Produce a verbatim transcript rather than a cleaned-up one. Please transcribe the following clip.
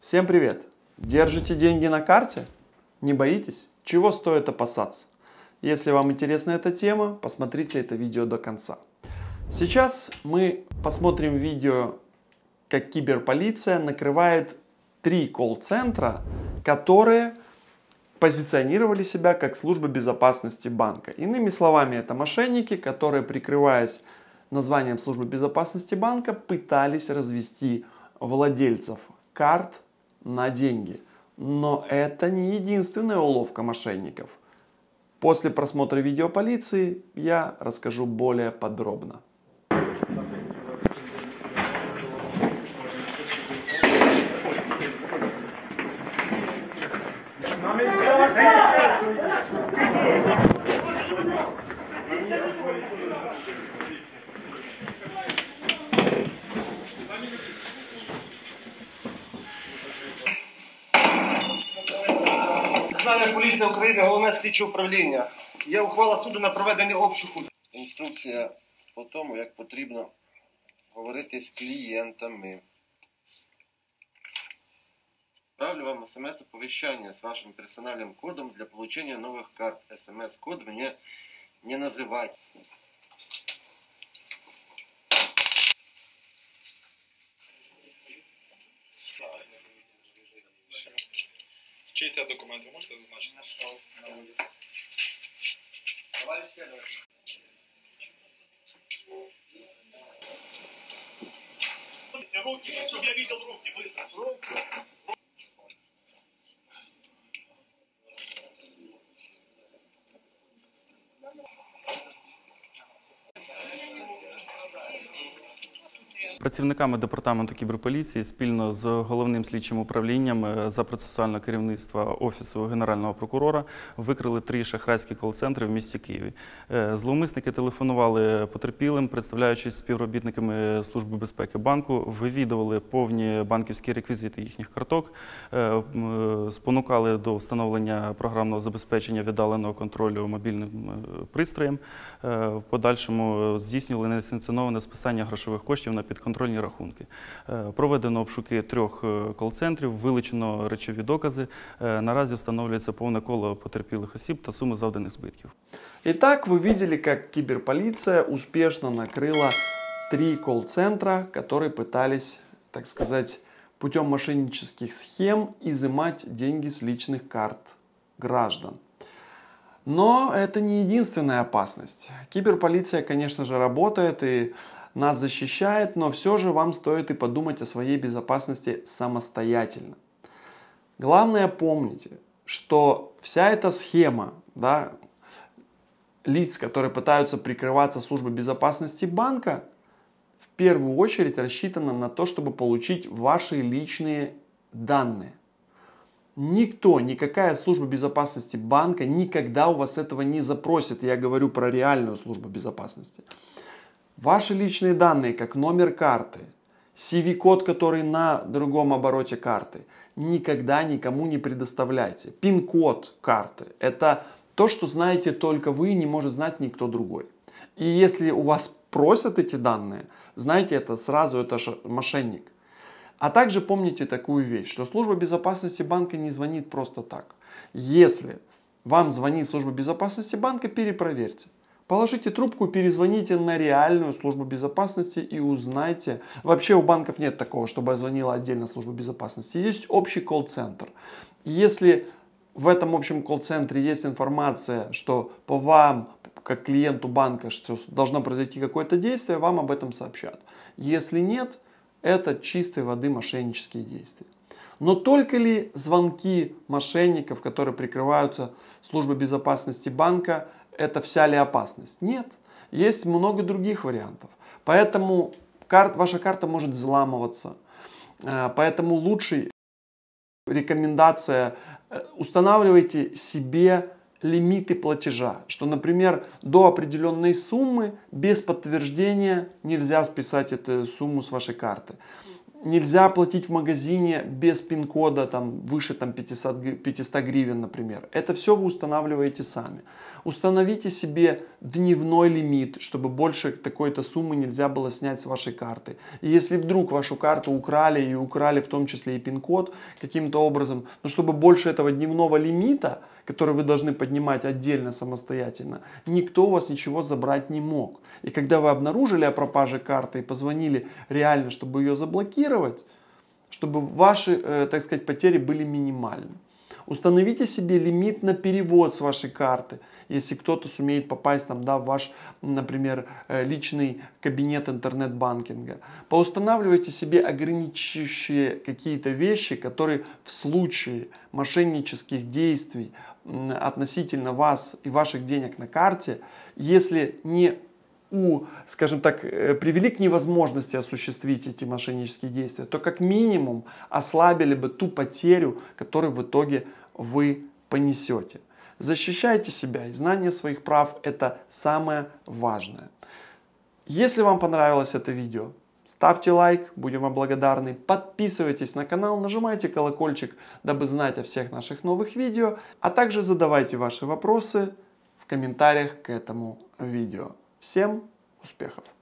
Всем привет! Держите деньги на карте? Не боитесь? Чего стоит опасаться? Если вам интересна эта тема, посмотрите это видео до конца. Сейчас мы посмотрим видео, как киберполиция накрывает три колл-центра, которые позиционировали себя как служба безопасности банка. Иными словами, это мошенники, которые, прикрываясь названием службы безопасности банка, пытались развести владельцев карт на деньги. Но это не единственная уловка мошенников. После просмотра видео полиции я расскажу более подробно. Національна поліція України, головне слідче управління. Є ухвала суду на проведення обшуку. Інструкція по тому, як потрібно говорити з клієнтами. Правлю вам смс-оповещание с вашим персональным кодом для получения новых карт. смс-код мне не называть. Чей це документ, ви можете зазначити? Нашел на вулиці. Товарищ следователь. Руки, чтобы я видел руки, быстро. Руки. Працівниками департаменту кіберполіції спільно з головним слідчим управлінням за процесуального керівництва Офісу Генерального прокурора викрили три шахрайські кол-центри в місті Києві. Зловмисники телефонували потерпілим, представляючись співробітниками Служби безпеки банку, вивідували повні банківські реквізити їхніх карток, спонукали до встановлення програмного забезпечення віддаленого контролю мобільним пристроєм, в подальшому здійснювали несанкціоноване списання грошових коштів на підконтрольні контрольні рахунки. Проведено обшуки трьох кол-центрів, вилучено речові докази. Наразі встановлюється повне коло потерпілих осіб та суми завданих збитків. Итак, вы видели, как киберполиция успешно накрыла три колл-центра, которые пытались, так сказать, путем мошеннических схем изымать деньги с личных карт граждан. Но это не единственная опасность. Киберполиция, конечно же, работает и нас защищает, но все же вам стоит и подумать о своей безопасности самостоятельно. Главное помните, что вся эта схема, да, лиц, которые пытаются прикрываться службой безопасности банка, в первую очередь рассчитана на то, чтобы получить ваши личные данные. Никто, никакая служба безопасности банка никогда у вас этого не запросит. Я говорю про реальную службу безопасности. Ваши личные данные, как номер карты, си ви-код, который на другом обороте карты, никогда никому не предоставляйте. Пин-код карты – это то, что знаете только вы и не может знать никто другой. И если у вас просят эти данные, знайте это сразу, это мошенник. А также помните такую вещь, что служба безопасности банка не звонит просто так. Если вам звонит служба безопасности банка, перепроверьте. Положите трубку, перезвоните на реальную службу безопасности и узнайте. Вообще у банков нет такого, чтобы звонила отдельно служба безопасности. Есть общий колл-центр. Если в этом общем колл-центре есть информация, что по вам, как клиенту банка, что должно произойти какое-то действие, вам об этом сообщат. Если нет, это чистой воды мошеннические действия. Но только ли звонки мошенников, которые прикрываются службой безопасности банка, это вся ли опасность? Нет. Есть много других вариантов. Поэтому карт, ваша карта может взламываться. Поэтому лучшая рекомендация: устанавливайте себе лимиты платежа. Что, например, до определенной суммы без подтверждения нельзя списать эту сумму с вашей карты. Нельзя платить в магазине без пин-кода там, выше там, пятьсот, пятьсот гривен, например. Это все вы устанавливаете сами. Установите себе дневной лимит, чтобы больше такой-то суммы нельзя было снять с вашей карты. И если вдруг вашу карту украли, и украли в том числе и пин-код каким-то образом, но чтобы больше этого дневного лимита, который вы должны поднимать отдельно, самостоятельно, никто у вас ничего забрать не мог. И когда вы обнаружили о пропаже карты и позвонили реально, чтобы ее заблокировать, чтобы ваши, э, так сказать, потери были минимальны. Установите себе лимит на перевод с вашей карты, если кто-то сумеет попасть там, да, в ваш, например, личный кабинет интернет-банкинга. Поустанавливайте себе ограничивающие какие-то вещи, которые в случае мошеннических действий относительно вас и ваших денег на карте, если не у, скажем так, привели к невозможности осуществить эти мошеннические действия, то как минимум ослабили бы ту потерю, которую в итоге вы понесете. Защищайте себя, и знание своих прав – это самое важное. Если вам понравилось это видео, ставьте лайк, будем вам благодарны. Подписывайтесь на канал, нажимайте колокольчик, дабы знать о всех наших новых видео, а также задавайте ваши вопросы в комментариях к этому видео. Всем успехов!